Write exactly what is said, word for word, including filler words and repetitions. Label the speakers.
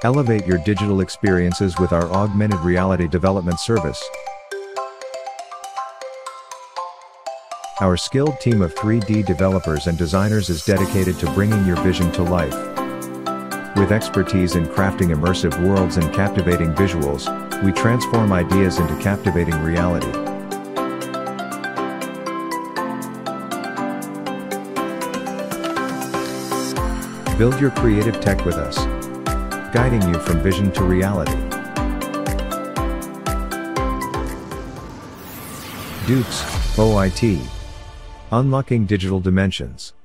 Speaker 1: Elevate your digital experiences with our augmented reality development service. Our skilled team of three D developers and designers is dedicated to bringing your vision to life. With expertise in crafting immersive worlds and captivating visuals, we transform ideas into captivating reality. Build your creative tech with us, guiding you from vision to reality. Dux-O I T. Unlocking digital dimensions.